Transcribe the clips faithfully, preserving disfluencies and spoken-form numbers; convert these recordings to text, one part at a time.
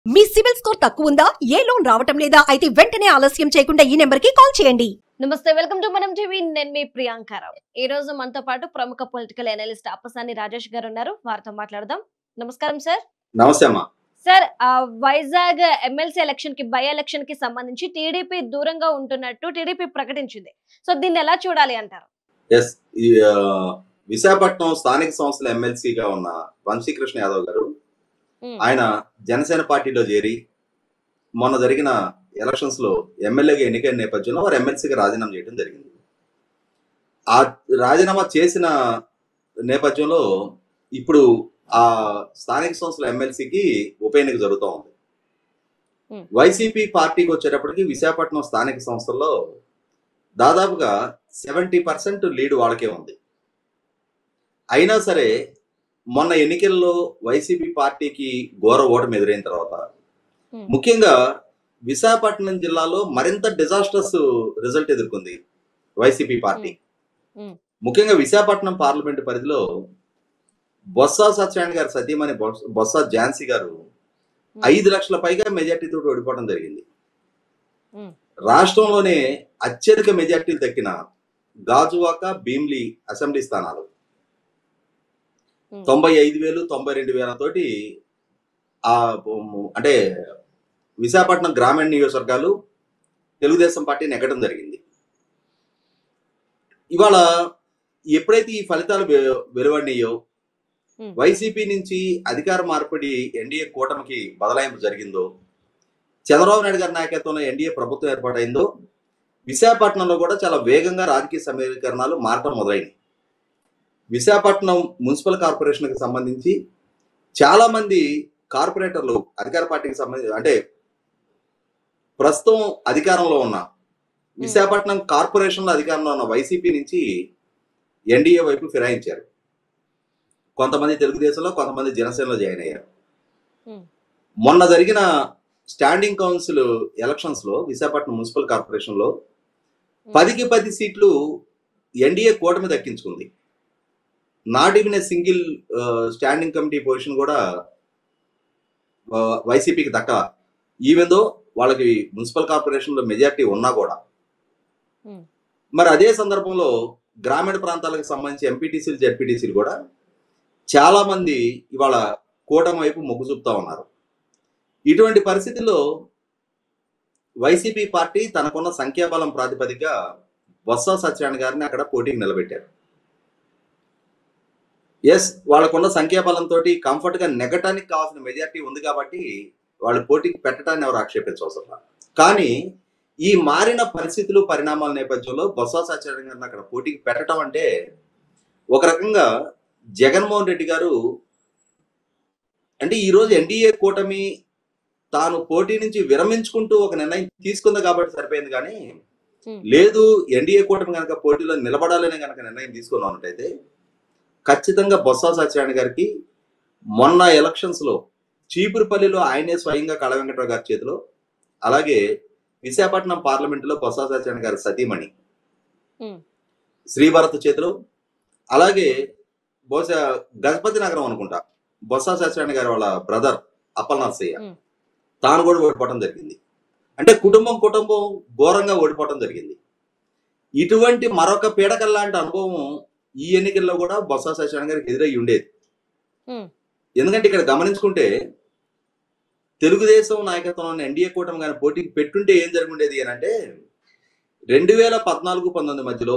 మీ CIBIL score తక్కువ ఉందా? ఏ loan రావటం లేదా? అయితే వెంటనే ఆలస్యం చేయకుండా ఈ నెంబర్ కి కాల్ చేయండి. నమస్తే, వెల్కమ్ టు మనం టీవీ. నేను మీ ప్రియాంకారావు. ఈ రోజు మనతో పాటు ప్రముఖ పొలిటికల్ అనలిస్ట్ అప్పసాని రాజేష్ గారు ఉన్నారు. వారితో మాట్లాడదాం. నమస్కారం సార్. నమస్తే అమ్మా. సార్, వైజాగ్ ఎమ్మెల్సీ ఎలక్షన్ కి బై ఎలక్షన్ కి సంబంధించి టీడీపీ దూరంగా ఉంటున్నట్టు టీడీపీ ప్రకటించింది. సో దీన్ని ఎలా చూడాలి అంటారు? ఎస్, ఈ విశాఖపట్నం స్థానిక సంస్థల ఎమ్మెల్సీగా ఉన్న వంశీకృష్ణ యాదవ్ గారు ఆయన జనసేన పార్టీలో చేరి మొన్న జరిగిన ఎలక్షన్స్ లో ఎమ్మెల్యేగా ఎన్నికైన నేపథ్యంలో వారు ఎమ్మెల్సీగా రాజీనామా చేయడం జరిగింది. ఆ రాజీనామా చేసిన నేపథ్యంలో ఇప్పుడు ఆ స్థానిక సంస్థల ఎమ్మెల్సీకి ఉప ఎన్నిక జరుగుతూ ఉంది. వైసీపీ పార్టీకి వచ్చేటప్పటికి విశాఖపట్నం స్థానిక సంస్థల్లో దాదాపుగా సెవెంటీ పర్సెంట్ లీడ్ వాళ్ళకే ఉంది. అయినా సరే మొన్న ఎన్నికల్లో వైసీపీ పార్టీకి ఘోర ఓటమి ఎదురైన తర్వాత ముఖ్యంగా విశాఖపట్నం జిల్లాలో మరింత డిజాస్టర్స్ రిజల్ట్ ఎదుర్కొంది వైసీపీ పార్టీ. ముఖ్యంగా విశాఖపట్నం పార్లమెంటు పరిధిలో బొత్స సత్యనారాయణ గారి సతీమణి బొత్స ఝాన్సీ గారు ఐదు లక్షల పైగా మెజార్టీతో ఓడిపోవడం జరిగింది. రాష్ట్రంలోనే అత్యధిక మెజార్టీలు దక్కిన గాజువాక, భీమ్లీ అసెంబ్లీ స్థానాలు తొంభై ఐదు వేలు తొంభై రెండు వేల తోటి ఆ అంటే విశాఖపట్నం గ్రామీణ నియోజకవర్గాలు తెలుగుదేశం పార్టీ నెగ్గడం జరిగింది. ఇవాళ ఎప్పుడైతే ఈ ఫలితాలు వెలువడినాయో వైసీపీ నుంచి అధికార మార్పిడి ఎన్డీఏ కూటమికి బదలాయింపు జరిగిందో, చంద్రబాబు నాయుడు గారి నాయకత్వంలో ఎన్డీఏ ప్రభుత్వం ఏర్పాటైందో విశాఖపట్నంలో కూడా చాలా వేగంగా రాజకీయ సమీకరణాలు మారటం మొదలైనవి. విశాఖపట్నం మున్సిపల్ కార్పొరేషన్కి సంబంధించి చాలా మంది కార్పొరేటర్లు అధికార పార్టీకి సంబంధించి అంటే ప్రస్తుతం అధికారంలో ఉన్న విశాఖపట్నం కార్పొరేషన్లో అధికారంలో ఉన్న వైసీపీ నుంచి ఎన్డీఏ వైపు ఫిరాయించారు. కొంతమంది తెలుగుదేశంలో, కొంతమంది జనసేనలో జాయిన్ అయ్యారు. మొన్న జరిగిన స్టాండింగ్ కౌన్సిల్ ఎలక్షన్స్ లో విశాఖపట్నం మున్సిపల్ కార్పొరేషన్ లో పదికి పది సీట్లు ఎన్డీఏ కూటమి దక్కించుకుంది. Not even a single standing committee position కూడా వైసీపీకి దక్క. ఈవెన్ దో వాళ్ళకి మున్సిపల్ కార్పొరేషన్ లో మెజార్టీ ఉన్నా కూడా. మరి అదే సందర్భంలో గ్రామీణ ప్రాంతాలకు సంబంధించి ఎంపీటీసీలు, జెడ్పీటీసీలు కూడా చాలా మంది ఇవాళ కూటమి వైపు మొగ్గు చూపుతా ఉన్నారు. ఇటువంటి పరిస్థితుల్లో వైసీపీ పార్టీ తనకున్న సంఖ్యాబలం ప్రాతిపదికగా బొత్స సత్యనారాయణ గారిని అక్కడ పోటీకి నిలబెట్టారు. ఎస్, వాళ్ళకున్న సంఖ్యాబలంతో కంఫర్ట్ గా నెగ్గటానికి కావాల్సిన మెజార్టీ ఉంది కాబట్టి వాళ్ళు పోటీకి పెట్టడాన్ని ఎవరు ఆక్షేపించవసరం. కానీ ఈ మారిన పరిస్థితులు, పరిణామాల నేపథ్యంలో బొత్స సత్యనారాయణ గారిని అక్కడ పోటీకి పెట్టడం అంటే ఒక రకంగా జగన్మోహన్ రెడ్డి గారు అంటే ఈరోజు ఎన్డీఏ కూటమి తాను పోటీ నుంచి విరమించుకుంటూ ఒక నిర్ణయం తీసుకుంది కాబట్టి సరిపోయింది. కానీ లేదు, ఎన్డీఏ కూటమి కనుక పోటీలో నిలబడాలని కనుక నిర్ణయం తీసుకున్నట్టయితే ఖచ్చితంగా బొత్స సత్యనారాయణ గారికి మొన్న ఎలక్షన్స్ లో చీపురుపల్లిలో ఆయనే స్వయంగా కళ వెంకటరావు గారి చేతిలో, అలాగే విశాఖపట్నం పార్లమెంటులో బొత్స సత్యనారాయణ గారి సతీమణి శ్రీభరత్ చేతిలో, అలాగే బహుశా గజపతి నగరం అనుకుంటా బొత్స సత్యనారాయణ గారి వాళ్ళ బ్రదర్ అప్పలనరసయ్య తాను కూడా ఓడిపోవడం జరిగింది. అంటే కుటుంబం కుటుంబం ఘోరంగా ఓడిపోవడం జరిగింది. ఇటువంటి మరొక పీడకల్ లాంటి అనుభవం ఈ ఎన్నికల్లో కూడా బొత్స సత్యనారాయణ గారికి ఎదురై ఉండేది. ఎందుకంటే ఇక్కడ గమనించుకుంటే తెలుగుదేశం నాయకత్వంలో ఎన్డీఏ కూటమి కానీ పోటీకి పెట్టుంటే ఏం జరుగుండేది అని అంటే రెండు వేల పద్నాలుగు పంతొమ్మిది మధ్యలో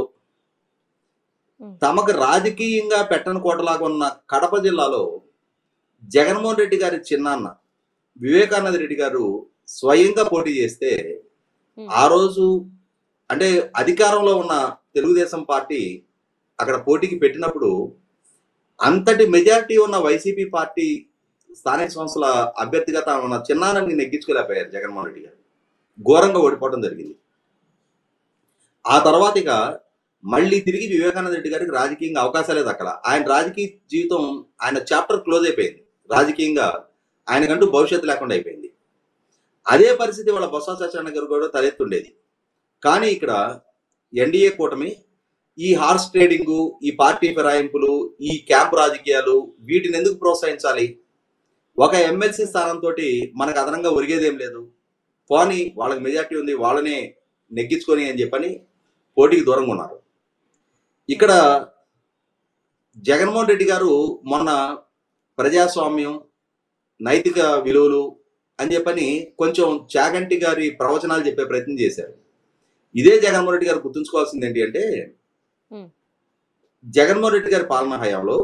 తమకు రాజకీయంగా పెట్టని కోటలాగా ఉన్న కడప జిల్లాలో జగన్మోహన్ రెడ్డి గారి చిన్నాన్న వివేకానంద రెడ్డి గారు స్వయంగా పోటీ చేస్తే ఆ రోజు అంటే అధికారంలో ఉన్న తెలుగుదేశం పార్టీ అక్కడ పోటీకి పెట్టినప్పుడు అంతటి మెజార్టీ ఉన్న వైసీపీ పార్టీ స్థానిక సంస్థల అభ్యర్థిగా తాను చిన్నాన్ని నెగ్గించుకోలేకపోయారు జగన్మోహన్ రెడ్డి గారు. ఘోరంగా ఓడిపోవడం జరిగింది. ఆ తర్వాత ఇక మళ్ళీ తిరిగి వివేకానంద రెడ్డి గారికి రాజకీయంగా అవకాశాలే దక్కల. ఆయన రాజకీయ జీవితం, ఆయన చాప్టర్ క్లోజ్ అయిపోయింది. రాజకీయంగా ఆయనకంటూ భవిష్యత్తు లేకుండా అయిపోయింది. అదే పరిస్థితి వాళ్ళ బొత్స సత్యనారాయణ గారు కూడా తలెత్తుండేది. కానీ ఇక్కడ ఎన్డీఏ కూటమి ఈ హార్స్ ట్రేడింగ్, ఈ పార్టీ ఫిరాయింపులు, ఈ క్యాంప్ రాజకీయాలు వీటిని ఎందుకు ప్రోత్సహించాలి? ఒక ఎమ్మెల్సీ స్థానంతో మనకు అదనంగా ఒరిగేదేం లేదు, పోనీ వాళ్ళకి మెజార్టీ ఉంది వాళ్ళనే నెగ్గించుకొని అని చెప్పని పోటీకి దూరంగా ఉన్నారు. ఇక్కడ జగన్మోహన్ రెడ్డి గారు మొన్న ప్రజాస్వామ్యం, నైతిక విలువలు అని చెప్పని కొంచెం చాగంటి గారి ప్రవచనాలు చెప్పే ప్రయత్నం చేశారు. ఇదే జగన్మోహన్ రెడ్డి గారు గుర్తుంచుకోవాల్సింది ఏంటి అంటే, జగన్మోహన్ రెడ్డి గారి పాలనా హయాంలో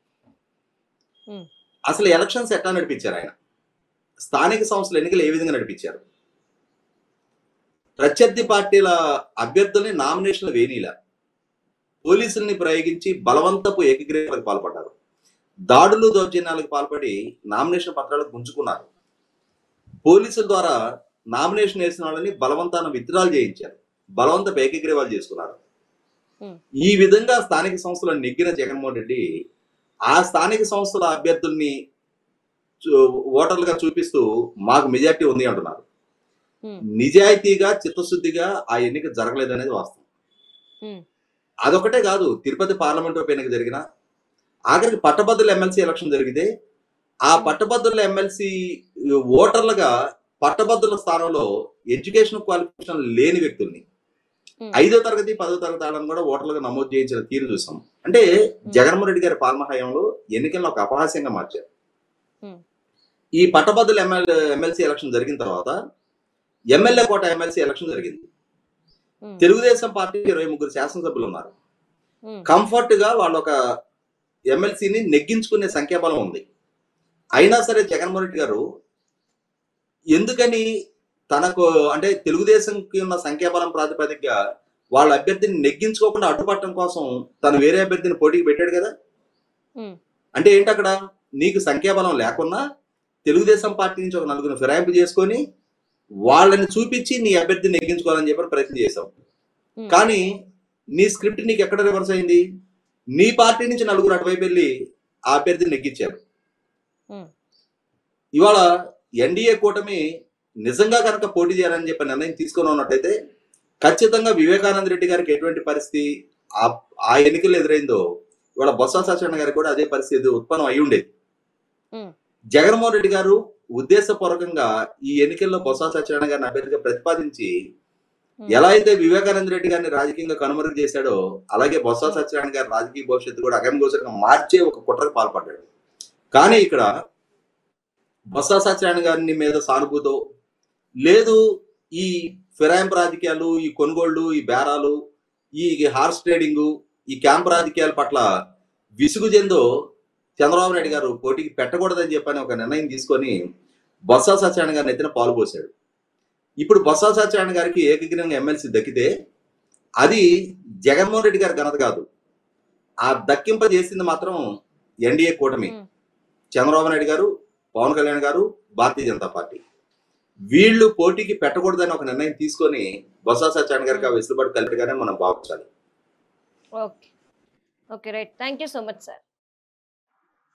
అసలు ఎలక్షన్స్ ఎట్లా నడిపించారు, ఆయన స్థానిక సంస్థల ఎన్నికలు ఏ విధంగా నడిపించారు, ప్రత్యర్థి పార్టీల అభ్యర్థుల్ని నామినేషన్లు వేయనీలా, పోలీసుల్ని ప్రయోగించి బలవంతపు ఏకగ్రీవాలకు పాల్పడ్డారు, దాడులు దౌర్జన్యాలకు పాల్పడి నామినేషన్ పత్రాలు గుంజుకున్నారు, పోలీసుల ద్వారా నామినేషన్ వేసిన వాళ్ళని బలవంతాన విత్డ్రాల్ చేయించారు, బలవంతపు ఏకగ్రీవాలు చేసుకున్నారు. ఈ విధంగా స్థానిక సంస్థలను నెగ్గిన జగన్మోహన్ రెడ్డి ఆ స్థానిక సంస్థల అభ్యర్థుల్ని ఓటర్లుగా చూపిస్తూ మాకు మెజార్టీ ఉంది అంటున్నారు. నిజాయితీగా చిత్తశుద్ధిగా ఆ ఎన్నిక జరగలేదనేది వాస్తవం. అదొకటే కాదు, తిరుపతి పార్లమెంట్ ఉప ఎన్నిక జరిగిన, ఆఖరికి పట్టభద్రుల ఎమ్మెల్సీ ఎలక్షన్ జరిగితే ఆ పట్టభద్రుల ఎమ్మెల్సీ ఓటర్లుగా పట్టభద్రుల స్థానంలో ఎడ్యుకేషన్ క్వాలిఫికేషన్ లేని వ్యక్తుల్ని ఐదో తరగతి పదో తరగతి వాళ్ళని కూడా ఓటర్లుగా నమోదు చేయించిన తీరు చూసాం. అంటే జగన్మోహన్ రెడ్డి గారి పాలనా హయాంలో ఎన్నికలను ఒక అపహాస్యంగా మార్చారు. ఈ పట్టభద్రుల ఎమ్మెల్యే ఎమ్మెల్సీ ఎలక్షన్ జరిగిన తర్వాత ఎమ్మెల్యే కోట ఎమ్మెల్సీ ఎలక్షన్ జరిగింది. తెలుగుదేశం పార్టీ ఇరవై ముగ్గురు శాసనసభ్యులు ఉన్నారు. కంఫర్ట్ గా వాళ్ళ ఒక ఎమ్మెల్సీని నెగ్గించుకునే సంఖ్యాబలం ఉంది. అయినా సరే జగన్మోహన్ రెడ్డి గారు ఎందుకని తనకు అంటే తెలుగుదేశంకి ఉన్న సంఖ్యాబలం ప్రాతిపదికగా వాళ్ళ అభ్యర్థిని నెగ్గించుకోకుండా అడ్డుపట్టడం కోసం తను వేరే అభ్యర్థిని పోటీకి పెట్టాడు కదా. అంటే ఏంటి, అక్కడ నీకు సంఖ్యాబలం లేకున్నా తెలుగుదేశం పార్టీ నుంచి ఒక నలుగురిని ఫిరాయింపు చేసుకొని వాళ్ళని చూపించి నీ అభ్యర్థిని నెగ్గించుకోవాలని చెప్పి ప్రయత్నం చేశావు. కానీ నీ స్క్రిప్ట్ నీకు ఎక్కడ రివర్స్ అయింది, నీ పార్టీ నుంచి నలుగురు అటువైపు వెళ్ళి ఆ అభ్యర్థిని నెగ్గించారు. ఇవాళ ఎన్డీఏ కూటమి నిజంగా కనుక పోటీ చేయాలని చెప్పి నిర్ణయం తీసుకొని ఉన్నట్టయితే ఖచ్చితంగా వివేకానంద రెడ్డి గారికి ఎటువంటి పరిస్థితి ఆ ఎన్నికలు ఎదురైందో ఇవాళ బొత్స సత్యనారాయణ గారికి కూడా అదే పరిస్థితి ఉత్పన్నం అయి ఉండేది. జగన్మోహన్ రెడ్డి గారు ఉద్దేశపూర్వకంగా ఈ ఎన్నికల్లో బొత్స సత్యనారాయణ గారిని అభ్యర్థిగా ప్రతిపాదించి ఎలా అయితే వివేకానంద రెడ్డి గారిని రాజకీయంగా కనుమరుగు చేశాడో అలాగే బొత్స సత్యనారాయణ గారి రాజకీయ భవిష్యత్తు కూడా అగమగోచరంగా మార్చే ఒక కుట్రకు పాల్పడ్డాడు. కానీ ఇక్కడ బొత్స సత్యనారాయణ గారిని మీద సానుభూతో లేదు, ఈ ఫిరాయింపు రాజకీయాలు, ఈ కొనుగోళ్లు, ఈ బేరాలు, ఈ హార్స్ ట్రేడింగు, ఈ క్యాంప్ రాజకీయాల పట్ల విసుగు చెందో చంద్రబాబు నాయుడు గారు పోటీకి పెట్టకూడదని చెప్పని ఒక నిర్ణయం తీసుకొని బొత్స సత్యనారాయణ గారిని ఎత్తిన పాలు పోశాడు. ఇప్పుడు బొత్స సత్యనారాయణ గారికి ఏకగ్రీవంగా ఎమ్మెల్సీ దక్కితే అది జగన్మోహన్ రెడ్డి గారి ఘనత కాదు, ఆ దక్కింప చేసింది మాత్రం ఎన్డీఏ కూటమి, చంద్రబాబు నాయుడు గారు, పవన్ కళ్యాణ్ గారు, భారతీయ జనతా పార్టీ. వీళ్ళు పోటీకి పెట్టకూడదని ఒక నిర్ణయం తీసుకొని బొత్స సత్యనారాయణ గారికి ఆ వెసులుబాటు కలిపిగానే మనం భావించాలి. Okay okay right, thank you so much sir.